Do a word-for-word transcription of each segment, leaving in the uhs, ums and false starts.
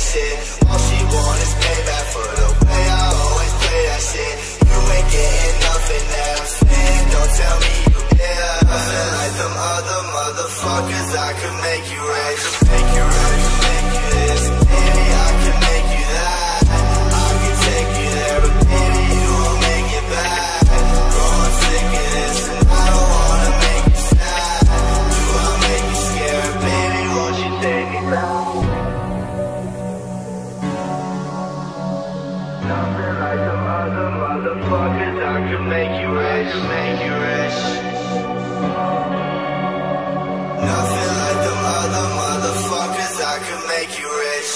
shit. All she want is payback for the way I always play that shit. You ain't getting nothing that I'm saying. Don't tell me you care. Nothing like them other motherfuckers. I could make you rich. Make you rich, make you this. Baby, I can make you that. I can take you there, but baby, you won't make it back. Growing sick of this, and I don't wanna make you sad. Do I make you scared? Baby, won't you take me back? Nothing like them other motherfuckers. I can make you rich, make you rich. Nothing like them other motherfuckers. I can make you rich.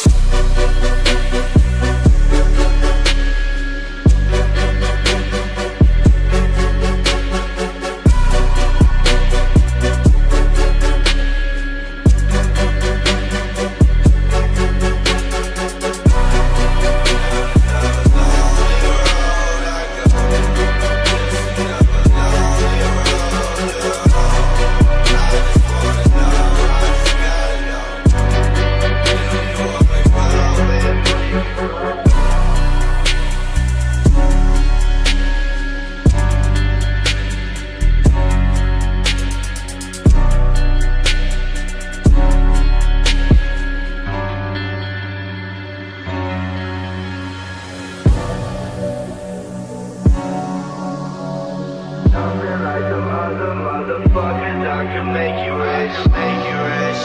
Nothing like them other motherfuckers. I can make you rich, make you rich.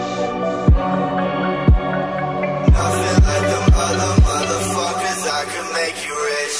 Nothing like them other motherfuckers. I can make you rich.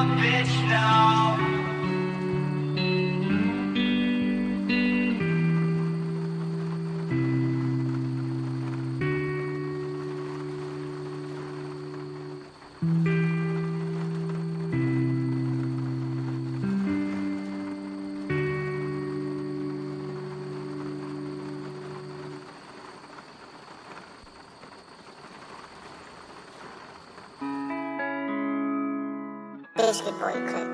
bitch now. Biscuit boy clip.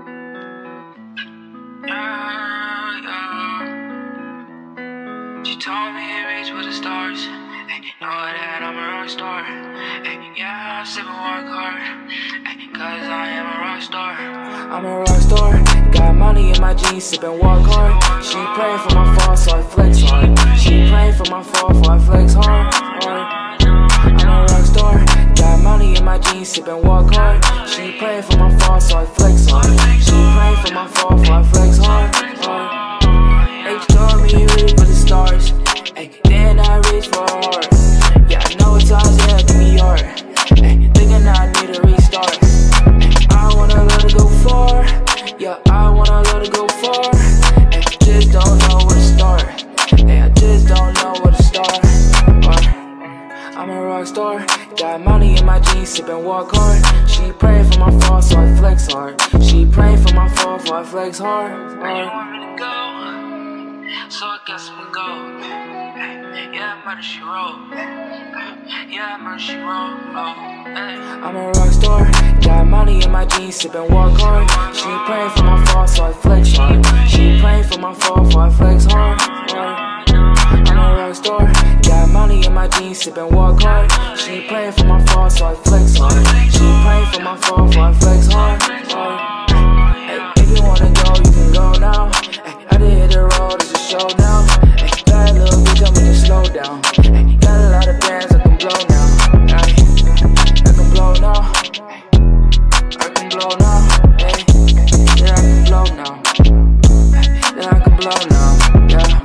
Yeah, yeah. She told me to reach for the stars. Ay, know that I'm a rock star. Ay, yeah, I sip and work hard. Ay, cause I am a rock star. I'm a rock star. Got money in my jeans, sip and walk hard. She praying for my fall, so I flex hard. She praying for my fall, so I flex hard. I'm a rock star. Got money in my jeans, sip and walk hard. She praying for my fall, so I flex hard. She praying for my fall, so I flex hard. H told me reach for the stars. Ay, then I reach for a heart. Yeah, I know it's hard, yeah, give me art. Ay, thinking I need a restart. Ay, I wanna let it go far. Yeah, I wanna let it go far. Ay, just don't know where to start. Ay, I just don't know where to start. I'm a rock star. Got money in my jeans, sip and walk hard. She praying for my fall, so I flex hard. She praying for my fall, so I flex hard. You want me to go? So I guess we go. Yeah, murder she wrote. Yeah, murder she wrote. I'm a rock star. Got money in my jeans, sip and walk hard. She praying for my fall, so I flex hard. She praying for my fall, so I flex hard. I'm a rock star. Got money in my jeans, sip and walk hard. She praying for my fall, so I flex hard. She praying for my fall, so I flex hard. Hey, if you wanna go, you can go now. Hey, I did hit the road, it's a show now. Hey, bad little bitch, I'm gonna slow down. Hey, got a lot of bands, I can blow now. Hey, I can blow now. Hey, I can blow now. Hey, yeah, I can blow now. Hey, yeah, I can blow now. Yeah.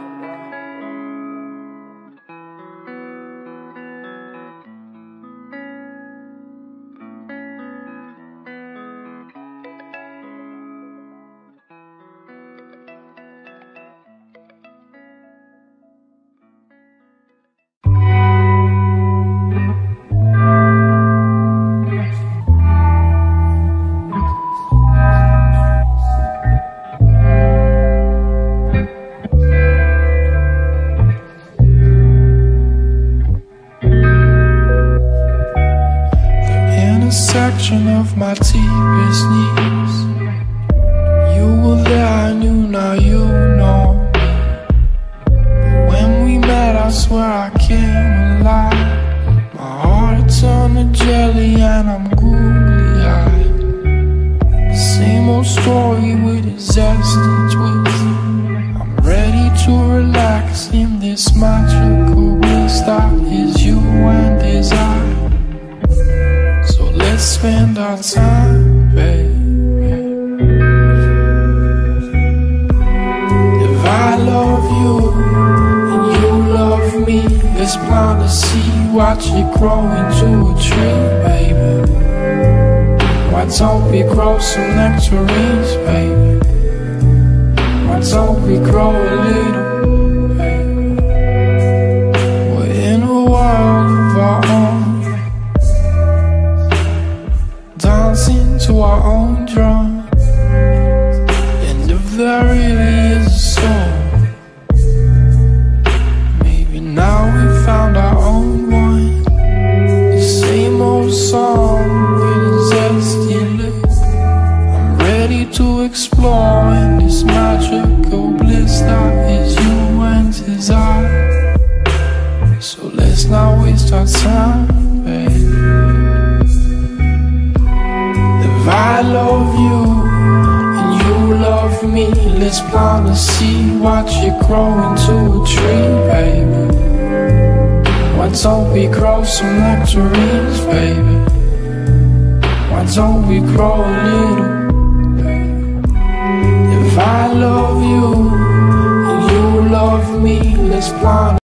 Of my deepest needs, you were there, I knew, now you know me. But when we met, I swear I came alive. My heart turned to jelly and I'm googly-eyed. Same old story with a zesty twist. I'm ready to relax in this magical bliss that is you and is I. Let's spend our time, baby. If I love you and you love me, let's plant a seed, watch it grow into a tree, baby. Why don't we grow some nectarines, baby? Why don't we grow a little, baby? We're in a world of our own, dancing to our own drum. And if there really is a soul, maybe now we found our own one. The same old song with a zesty lick. I'm ready to explore in this magical bliss that is you and is I. So let's not waste our time, baby. If I love you and you love me, let's plant a seed, watch it grow into a tree, baby. Why don't we grow some nectarines, baby? Why don't we grow a little, baby? If I love you and you love me, let's plant